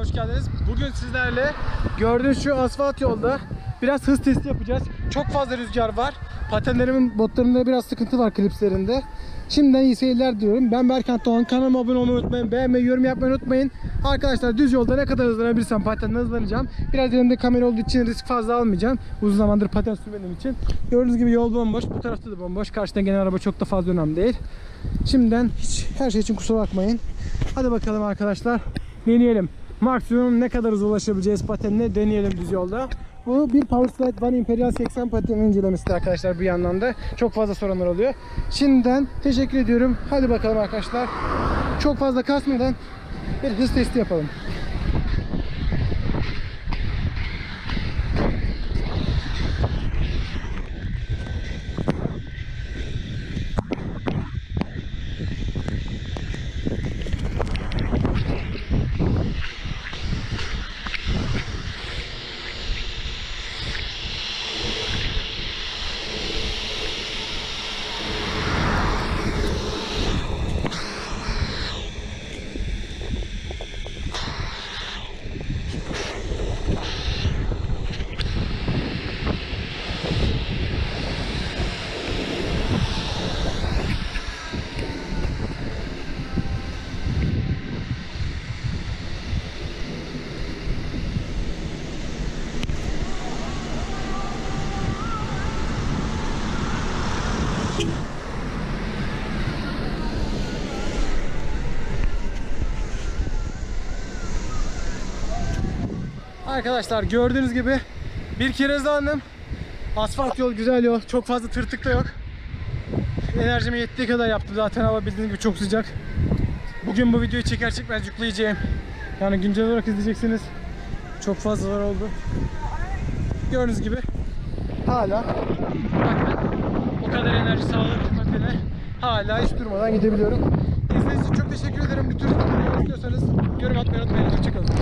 hoş geldiniz. Bugün sizlerle gördüğünüz şu asfalt yolda biraz hız testi yapacağız. Çok fazla rüzgar var. Patenlerimin, botlarında biraz sıkıntı var, klipslerinde. Şimdiden iyi seyirler diliyorum. Ben Berkant Doğan. Kanalıma abone olmayı unutmayın. Beğenmeyi, yorum yapmayı unutmayın. Arkadaşlar düz yolda ne kadar hızlanabilirsem patenle hızlanacağım. Biraz elimde kamera olduğu için risk fazla almayacağım. Uzun zamandır paten sürmediğim için. Gördüğünüz gibi yol bomboş. Bu tarafta da bomboş. Karşıdan gelen araba çok da fazla önemli değil. Şimdiden hiç her şey için kusura bakmayın. Hadi bakalım arkadaşlar. Deneyelim. Maksimum ne kadar hızlı ulaşabileceğiz patenle deneyelim düz yolda. Bu bir Powerslide One Imperial 80 patenin incelemesi arkadaşlar bir yandan da. Çok fazla sorunlar oluyor. Şimdiden teşekkür ediyorum. Hadi bakalım arkadaşlar. Çok fazla kasmadan bir hız testi yapalım. Arkadaşlar gördüğünüz gibi bir kere hızlandım. Asfalt yol, güzel yol. Çok fazla tırtık da yok. Enerjime yettiği kadar yaptım. Zaten hava bildiğiniz gibi çok sıcak. Bugün bu videoyu çeker çekmez yükleyeceğim. Yani güncel olarak izleyeceksiniz. Çok fazlalar oldu. Gördüğünüz gibi hala bakın o kadar enerji sağladım patene. Hala hiç durmadan gidebiliyorum. İzlediğiniz için çok teşekkür ederim. Bir tür istiyorsanız yorum atmayı unutmayın. Hoşçakalın.